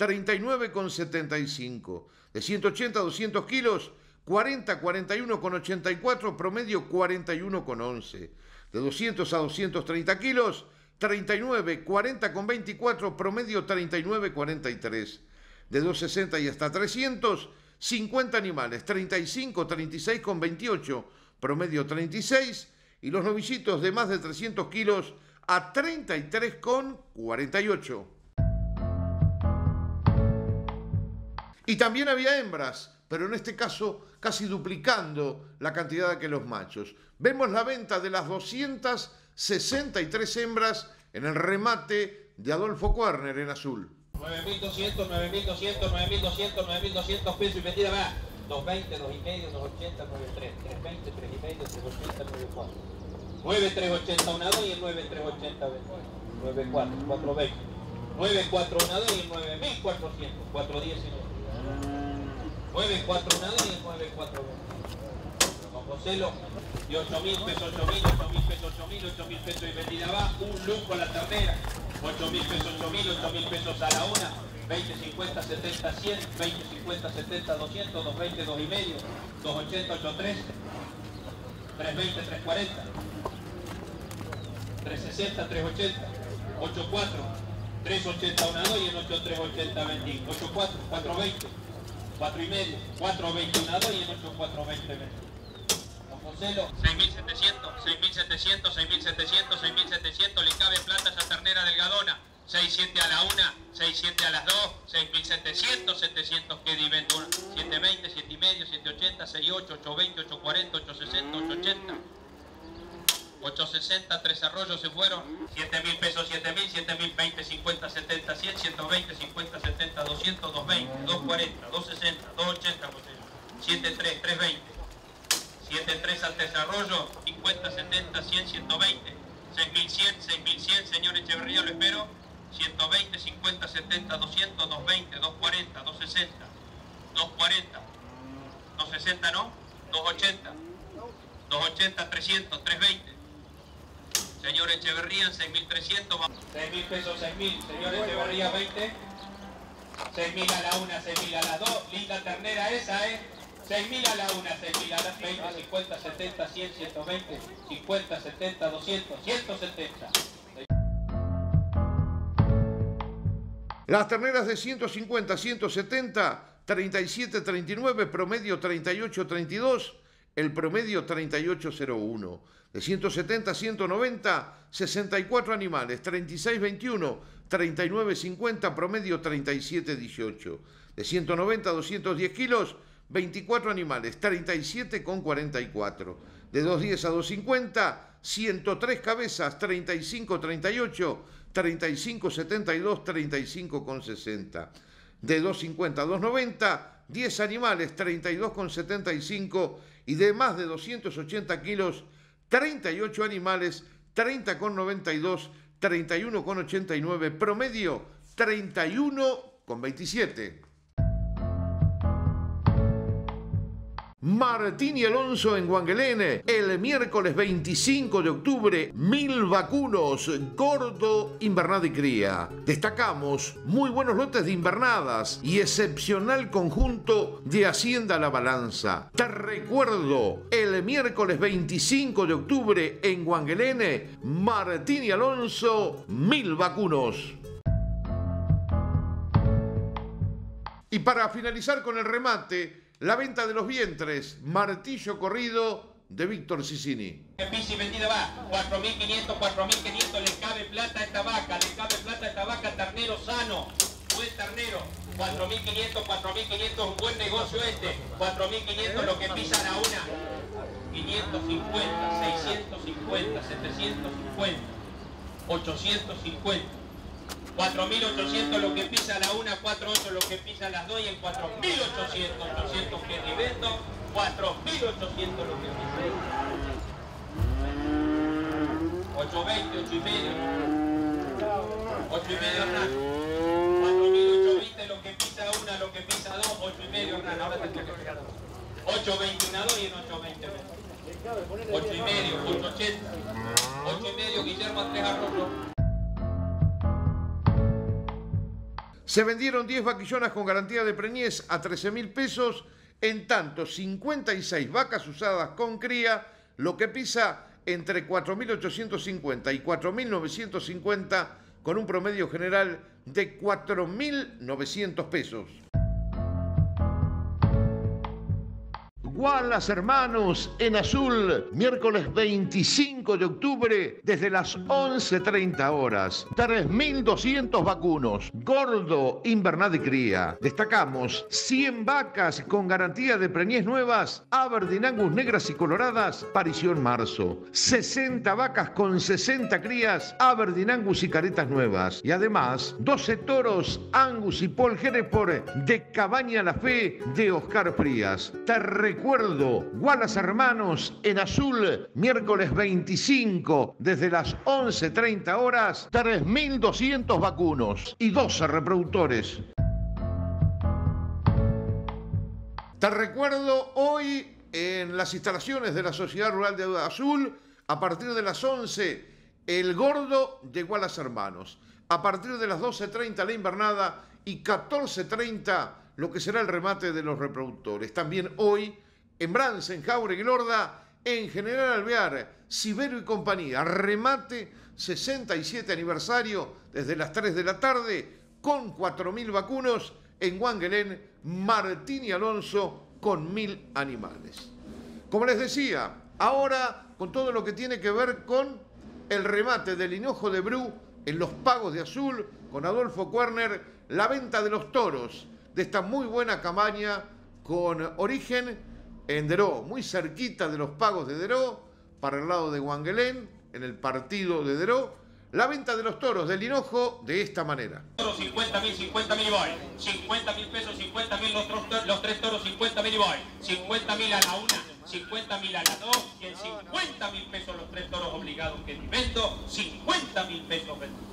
39,75. De 180 a 200 kilos, 40, 41,84, promedio 41,11. De 200 a 230 kilos, 39, 40,24, promedio 39,43. De 260 y hasta 300, 50 animales, 35, 36,28, promedio 36. Y los novicitos de más de 300 kilos, a 33,48. Y también había hembras, pero en este caso casi duplicando la cantidad que los machos. Vemos la venta de las 263 hembras en el remate de Adolfo Kuerner en azul. 9.200, 9.200, 9.200, 9.200 pesos y vendida va. 220, 2 y medio, 280, 93, 320, 3 y medio, 380, 94. 9.380 una 2 y el 9.380 94, 420. 9.4 una 2 y el 9.400, 410 y 9.4 una 2 y el 9.420. Con Joselo y 8.000 pesos, 8.000, 8.000 pesos, 8.000, 8.000 pesos y vendida va. Un lujo a la ternera. 8.000 pesos, 8.000, 8.000 pesos a la una. 20, 50, 70, 100, 20, 50, 70, 200, 220, 2 y medio, 280, 83, 320, 340. 360, 380, 84, 380 una 2 y en 8380 20, 84, 420, 4 y medio, 420 una 2 y en 8420 20. Con Joselo, 6.700, 6.700, 6.700, 6.700, le cabe plata a esa ternera delgadona. 6.7 a la 1, 6.7 a las 2, 6.700, 700 que divento 7.20, 7 y medio, 7.80, 6.8, 8.20, 8.40, 8.60, 8.80. 860, 3 arroyos se fueron, 7.000 pesos, 7.000, 7.000, 20, 50, 70, 100, 120, 50, 70, 200, 220, 240, 260, 280, 73, 320, 73 al desarrollo, 50, 70, 100, 120, 6.100, 6.100, señor Echeverría, lo espero, 120, 50, 70, 200, 220, 240, 260, 240, 260 no, 280, 280, 300, 320. Señor Echeverría, 6.300, 6.000 pesos, 6.000, señor Echeverría, 20, 6.000 a la 1, 6.000 a la 2, linda ternera esa, 6.000 a la 1, 6.000 a la 20, 50, 70, 100, 120, 50, 70, 200, 170. Las terneras de 150 a 170, 37, 39, promedio 38, 32, el promedio 38,01. De 170 a 190, 64 animales, 36,21, 39,50, promedio 37,18. De 190 a 210 kilos, 24 animales, 37,44. De 210 a 250, 103 cabezas, 35,38, 35,72, 35,60. De 250 a 290, 10 animales, 32,75 y de más de 280 kilos, 38 animales, 30,92, 31,89, promedio 31,27. Martín y Alonso en Guanguelén, el miércoles 25 de octubre, 1000 vacunos, gordo, invernada y cría. Destacamos muy buenos lotes de invernadas y excepcional conjunto de Hacienda La Balanza. Te recuerdo, el miércoles 25 de octubre en Guanguelén, Martín y Alonso, 1000 vacunos. Y para finalizar con el remate, la venta de los vientres, martillo corrido de Víctor Cicini. Que pise y vendida va, 4.500, 4.500, le cabe plata a esta vaca, le cabe plata a esta vaca, ternero sano, buen ternero, 4.500, 4.500, un buen negocio este, 4.500 lo que pisa la una, 550, 650, 750, 850, 4.800 lo que pisa la una, 4.8 lo que pisa las dos y en 4.800, 800 que ni vendo, 4.800 lo que pisa. 8.20, 8.5. 8.5 Hernán. 4.820 lo que pisa una, lo que pisa dos, 8.5 Hernán. Ahora te toca pegar. 8.20 una, dos y en 8.20. 8.5, 8.80. 8.5 Guillermo Andrés Arroyo. Se vendieron 10 vaquillonas con garantía de preñez a 13.000 pesos, en tanto 56 vacas usadas con cría, lo que pisa entre 4.850 y 4.950, con un promedio general de 4.900 pesos. Wallace Hermanos en Azul, miércoles 25 de octubre desde las 11:30 horas. 3.200 vacunos, gordo, invernal y cría. Destacamos 100 vacas con garantía de preñez nuevas, Aberdeen Angus negras y coloradas, parición marzo. 60 vacas con 60 crías, Aberdeen Angus y caretas nuevas. Y además 12 toros Angus y Paul Hereford de Cabaña La Fe de Oscar Frías. Te recuerdo, Wallace Hermanos en Azul, miércoles 25 desde las 11:30 horas, 3.200 vacunos y 12 reproductores. Te recuerdo hoy en las instalaciones de la Sociedad Rural de Azul, a partir de las 11, el gordo de Wallace Hermanos. A partir de las 12:30 la invernada y 14:30 lo que será el remate de los reproductores. También hoy en Bransen, Jauregui, Lorda, en General Alvear, Sibero y compañía, remate 67 aniversario desde las 3 de la tarde con 4.000 vacunos en Wangelén, Martín y Alonso con 1.000 animales. Como les decía, ahora con todo lo que tiene que ver con el remate del hinojo de Bru en los pagos de Azul, con Adolfo Kuerner, la venta de los toros de esta muy buena cabaña con origen en Deró, muy cerquita de los pagos de Deró, para el lado de Wangelén, en el partido de Deró, la venta de los toros del hinojo de esta manera. 50.000, 50.000 y voy. 50.000 pesos, 50.000 los tres toros, 50.000 y voy. 50.000 a la una, 50.000 a las dos y en 50.000 pesos los tres toros obligados que ni vendo, 50.000 pesos vendo.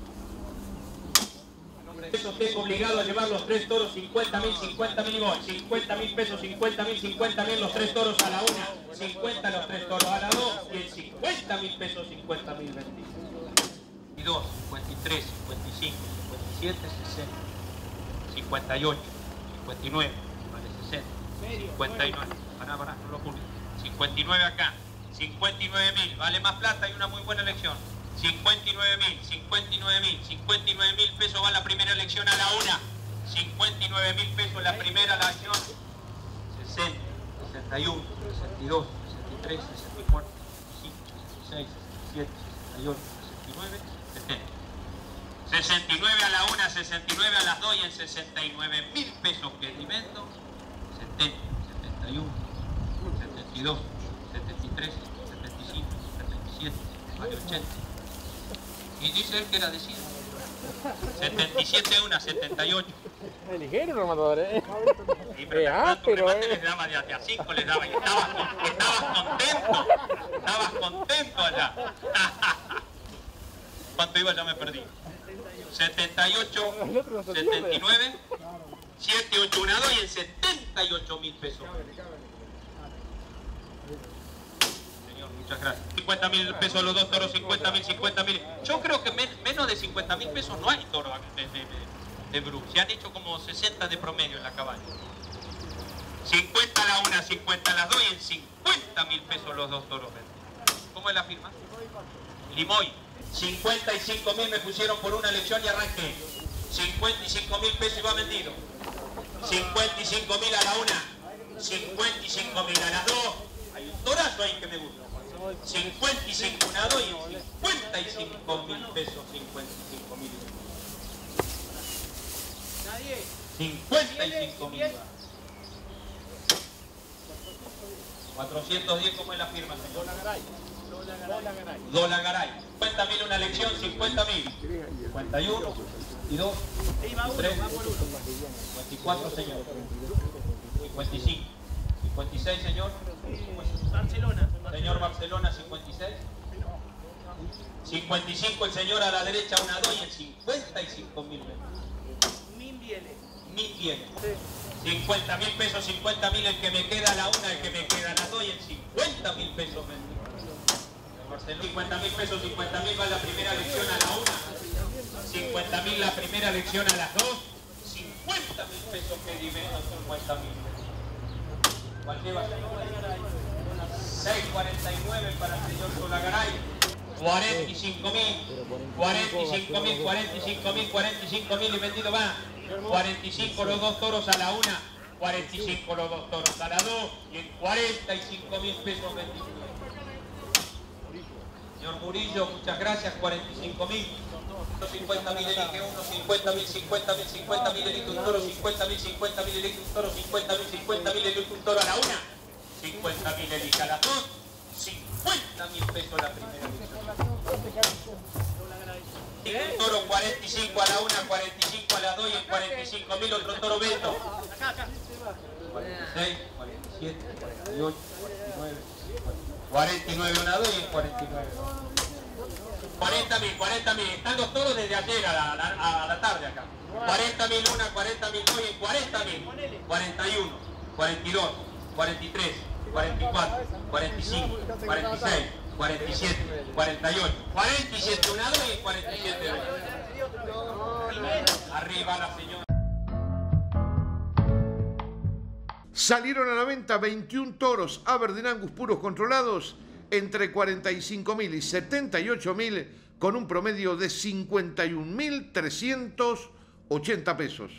Eso tengo obligado a llevar los tres toros, 50.000, 50.000 y voy. 50.000 pesos, 50.000, 50.000 los tres toros a la una, 50 los tres toros a la dos y en 50.000 pesos, 50.000 vendidos. 52, 53, 55, 57, 60, 58, 59, vale 60, 59, pará, no lo publico. 59 acá, 59.000, vale más plata y una muy buena elección. 59.000, 59.000 pesos va la primera elección a la una. 59.000 pesos la primera elección. 60, 61, 62, 63, 64, 65, 66, 67, 68, 69, 70. 69 a la una, 69 a las dos y en 69.000 pesos que alimento. 70, 71, 72, 73, 75, 77, 80. Y dice él que era de 100. 77 una, 78. Es ligero el rematador, ¿eh? Sí, pero les daba de a 5, les daba y estabas contento allá. ¿Cuánto iba? Ya me perdí. 78, 79, 7, 8, 1, 2 y en 78.000 pesos. Muchas gracias. 50.000 pesos los dos toros, 50.000, 50.000. Yo creo que menos de 50.000 pesos no hay toros de Bru. Se han hecho como 60 de promedio en la cabaña. 50 a la una, 50 a las dos y en 50.000 pesos los dos toros vendidos. ¿Cómo es la firma? Limoy. 55.000 me pusieron por una elección y arranqué. 55.000 pesos iba vendido. 55.000 a la una, 55.000 a las dos. Hay un torazo ahí. ahí que me gusta. 55 una doy en 55.000 pesos, 55.000. 55.000. 410, ¿cómo es la firma, señor? Dola Garay. 50.000 una lección, 50.000. 51 y 2 y 3, 54, señor. 55. 56, señor. Barcelona. Señor Barcelona, 56. 55 el señor a la derecha, una doy en 55.000. 1000 viene. 50.000 pesos, 50.000 el que me queda a la una, el que me queda a la doy en 50.000 pesos. 50.000 pesos, 50.000 va la primera lección a la una. 50.000 la primera lección a las 2. 50.000 pesos que dividendos, 50.000. ¿Cuál lleva? 6.49 para el señor Solagaray. 45.000, 45.000, 45.000, 45.000 y vendido va. 45 los dos toros a la una, 45 los dos toros a la 2 y en 45.000 pesos vendidos. Señor Murillo, muchas gracias, 45.000. 50.000 elige uno, 50.000, 50.000, 50.000 elige un toro, 50.000, 50.000 elige un toro, 50.000, 50.000 elige un toro a la una, 50.000 elige a la 2, 50.000 pesos la primera elección. Un toro 45 a la una, 45 a la 2 y en 45.000 otro toro Beto. 46, 47, 48, 49, 49 una 2 y en 49. 40.000, están los toros desde ayer a la tarde acá. 40.000 una, 40.000 2 y en 40.000. 41, 42, 43, 44, 45, 46, 47, 48, 47 una 2 y en 47 arriba la señora. Salieron a la venta 21 toros Aberdeen Angus puros controlados entre 45.000 y 78.000 con un promedio de 51.380 pesos.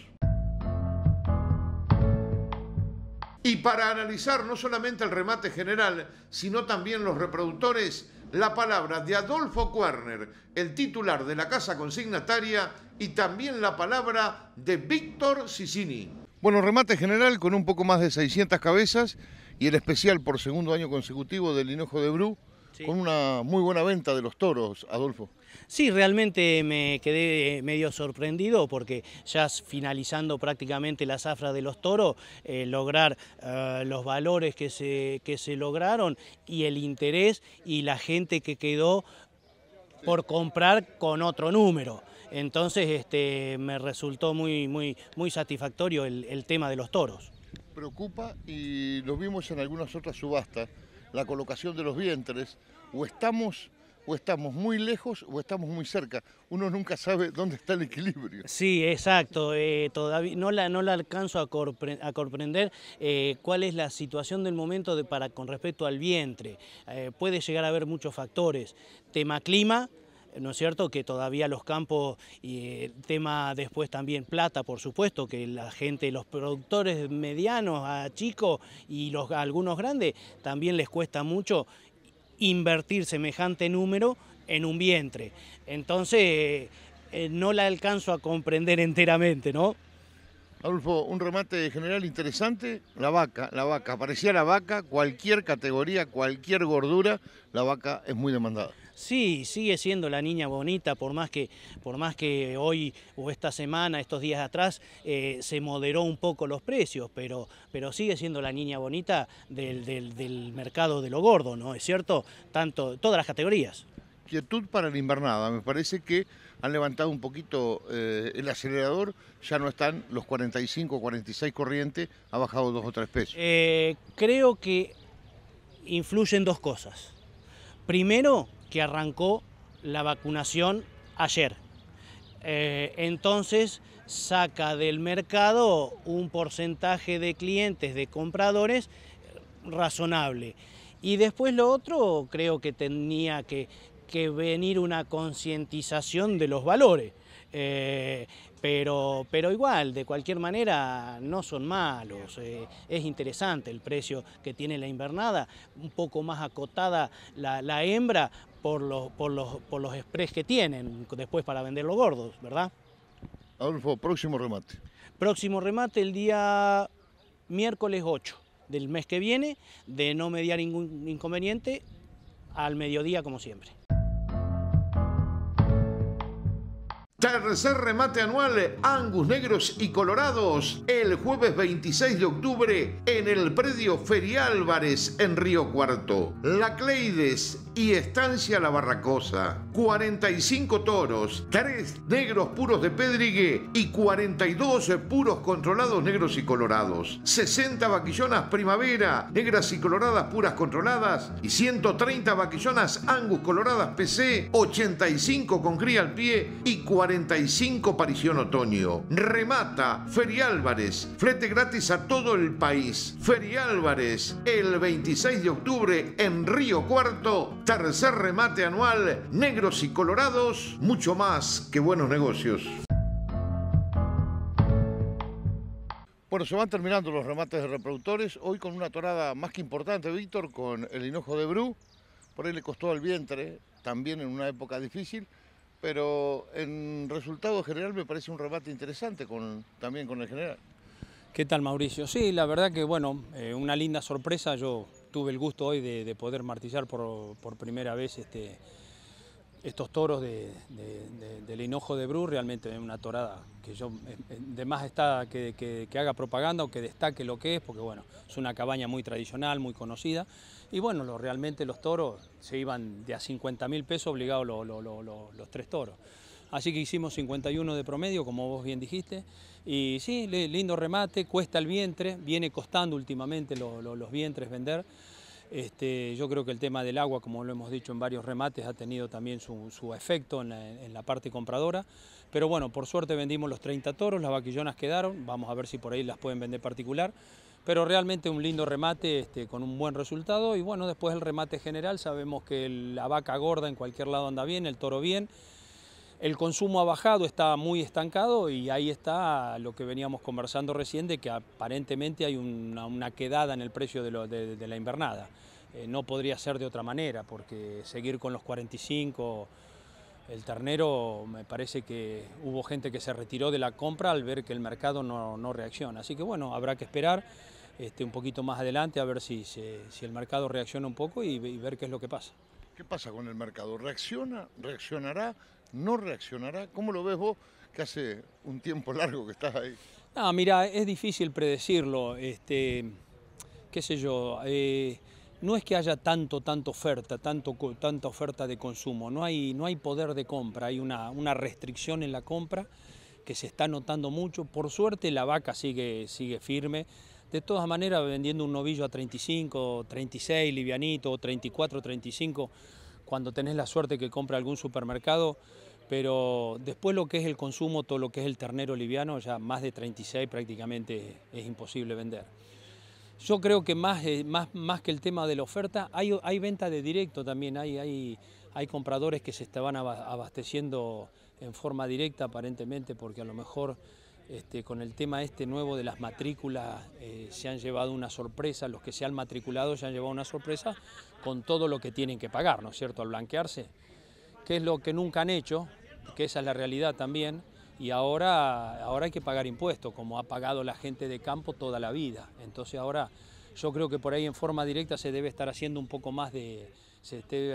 Y para analizar no solamente el remate general, sino también los reproductores, la palabra de Adolfo Kuerner, el titular de la casa consignataria, y también la palabra de Víctor Sicini. Bueno, remate general con un poco más de 600 cabezas y el especial por segundo año consecutivo del Hinojo de Bru, sí, con una muy buena venta de los toros, Adolfo. Sí, realmente me quedé medio sorprendido porque ya finalizando prácticamente la zafra de los toros, lograr los valores que se lograron y el interés y la gente que quedó por comprar con otro número. Entonces me resultó muy satisfactorio el tema de los toros. Preocupa, y lo vimos en algunas otras subastas, la colocación de los vientres, o estamos muy lejos o estamos muy cerca. Uno nunca sabe dónde está el equilibrio. Sí, exacto. Todavía no la alcanzo a comprender cuál es la situación del momento con respecto al vientre. Puede llegar a haber muchos factores. Tema clima, ¿no es cierto?, que todavía los campos, y tema después también plata, por supuesto, que la gente, los productores medianos a chicos y algunos grandes, también les cuesta mucho invertir semejante número en un vientre. Entonces, no la alcanzo a comprender enteramente, ¿no? Adolfo, un remate general interesante, la vaca, aparecía la vaca, cualquier categoría, cualquier gordura, la vaca es muy demandada. Sí, sigue siendo la niña bonita, por más que hoy o esta semana, estos días atrás, se moderó un poco los precios, pero sigue siendo la niña bonita del mercado de lo gordo, ¿no? ¿Es cierto? Todas las categorías. Quietud para la invernada, me parece que han levantado un poquito el acelerador, ya no están los 45, 46 corrientes, ha bajado 2 o 3 pesos. Creo que influyen dos cosas. Primero, que arrancó la vacunación ayer. Entonces saca del mercado un porcentaje de clientes, de compradores razonable. Y después lo otro, creo que tenía que venir una concientización de los valores. Pero igual, de cualquier manera, no son malos. Es interesante el precio que tiene la invernada, un poco más acotada la hembra por los express que tienen después para vender los gordos, ¿verdad? Adolfo, próximo remate. Próximo remate el día miércoles 8 del mes que viene, de no mediar ningún inconveniente, al mediodía como siempre. Tercer remate anual Angus negros y colorados el jueves 26 de octubre en el predio Feria Álvarez en Río Cuarto. La Cleides y Estancia La Barracosa. 45 toros, 3 negros puros de Pedrigue y 42 puros controlados negros y colorados. 60 vaquillonas primavera, negras y coloradas puras controladas y 130 vaquillonas Angus coloradas PC, 85 con cría al pie y 45 parición otoño. Remata Feria Álvarez, flete gratis a todo el país. Feria Álvarez, el 26 de octubre en Río Cuarto, tercer remate anual, negros y colorados, mucho más que buenos negocios. Bueno, se van terminando los remates de reproductores, hoy con una torada más que importante, Víctor, con el hinojo de Bru. Por ahí le costó al vientre, también en una época difícil, pero en resultado general me parece un remate interesante también con el general. ¿Qué tal, Mauricio? Sí, la verdad que bueno, una linda sorpresa. Yo tuve el gusto hoy de poder martillar por primera vez estos toros del hinojo de Bru. Realmente es una torada que yo, de más está que haga propaganda o que destaque lo que es, porque bueno, es una cabaña muy tradicional, muy conocida. Y bueno, realmente los toros se iban de a 50.000 pesos obligados los 3 toros. Así que hicimos 51 de promedio, como vos bien dijiste. Y sí, lindo remate, cuesta el vientre, viene costando últimamente los vientres vender. Yo creo que el tema del agua, como lo hemos dicho en varios remates, ha tenido también su efecto en la parte compradora. Pero bueno, por suerte vendimos los 30 toros, las vaquillonas quedaron, vamos a ver si por ahí las pueden vender particular. Pero realmente un lindo remate con un buen resultado. Y bueno, después el remate general, sabemos que la vaca gorda en cualquier lado anda bien, el toro bien. El consumo ha bajado, está muy estancado y ahí está lo que veníamos conversando recién, de que aparentemente hay una quedada en el precio de la invernada. No podría ser de otra manera, porque seguir con los 45, el ternero, me parece que hubo gente que se retiró de la compra al ver que el mercado no reacciona. Así que bueno, habrá que esperar un poquito más adelante a ver si el mercado reacciona un poco y ver qué es lo que pasa. ¿Qué pasa con el mercado? ¿Reacciona? ¿Reaccionará? ¿No reaccionará? ¿Cómo lo ves vos, que hace un tiempo largo que estás ahí? No, mira, es difícil predecirlo. Qué sé yo, no es que haya tanta oferta, tanta oferta de consumo. No hay poder de compra, hay una restricción en la compra que se está notando mucho. Por suerte la vaca sigue firme. De todas maneras, vendiendo un novillo a 35, 36, livianito, 34, 35, cuando tenés la suerte que compra algún supermercado, pero después lo que es el consumo, todo lo que es el ternero liviano, ya más de 36 prácticamente es imposible vender. Yo creo que más que el tema de la oferta, hay venta de directo también, hay compradores que se estaban abasteciendo en forma directa aparentemente, porque a lo mejor con el tema nuevo de las matrículas se han llevado una sorpresa, los que se han matriculado se han llevado una sorpresa con todo lo que tienen que pagar, ¿no es cierto?, al blanquearse, que es lo que nunca han hecho, que esa es la realidad también, y ahora hay que pagar impuestos, como ha pagado la gente de campo toda la vida. Entonces ahora yo creo que por ahí en forma directa se debe estar haciendo un poco más se debe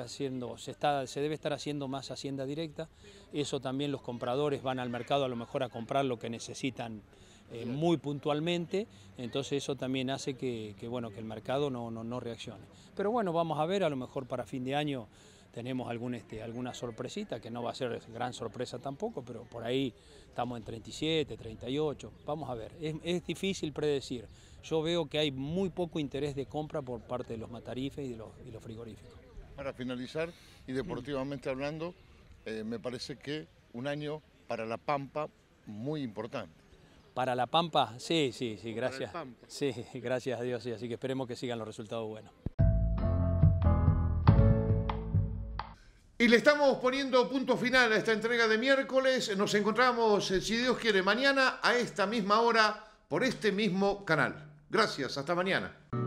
estar haciendo más hacienda directa. Eso también los compradores van al mercado a lo mejor a comprar lo que necesitan muy puntualmente, entonces eso también hace que el mercado no reaccione. Pero bueno, vamos a ver, a lo mejor para fin de año tenemos alguna sorpresita, que no va a ser gran sorpresa tampoco, pero por ahí estamos en 37, 38, vamos a ver. Es difícil predecir. Yo veo que hay muy poco interés de compra por parte de los matarifes y los frigoríficos. Para finalizar, y deportivamente hablando, me parece que un año para La Pampa muy importante. Para La Pampa, sí, gracias. Sí, gracias a Dios, sí, así que esperemos que sigan los resultados buenos. Y le estamos poniendo punto final a esta entrega de miércoles. Nos encontramos, si Dios quiere, mañana a esta misma hora por este mismo canal. Gracias, hasta mañana.